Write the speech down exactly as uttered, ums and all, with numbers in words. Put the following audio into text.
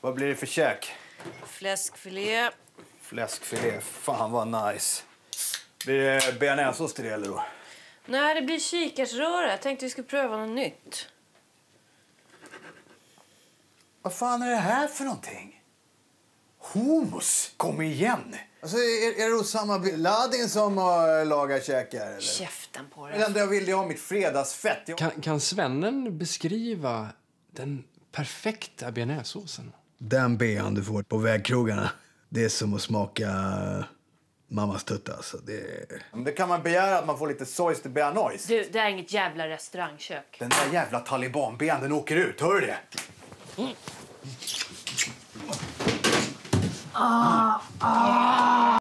Vad blir det för käk? Fläskfilé. Fläskfilé. Fan vad nice. Blir det bearnaisesås till det eller då? Nej, det blir kikarsröra. Jag tänkte vi skulle pröva något nytt. Vad fan är det här för någonting? Hummus? Kom igen! Alltså, är, är det Osama bin Laden som uh, lagar käkar? Eller? Käften på Det det. enda jag vill är ha mitt fredagsfett. Jag... Kan, kan svennen beskriva den perfekta bearnaisesåsen? Den bean du får på vägkrogarna, det är som att smaka mammas tutta. Alltså. Det... det kan man begära att man får lite sojs till bearnaise. Du, det är inget jävla restaurangkök. Den där jävla talibanben, den åker ut. Hör du det? Mm. Ah, ah.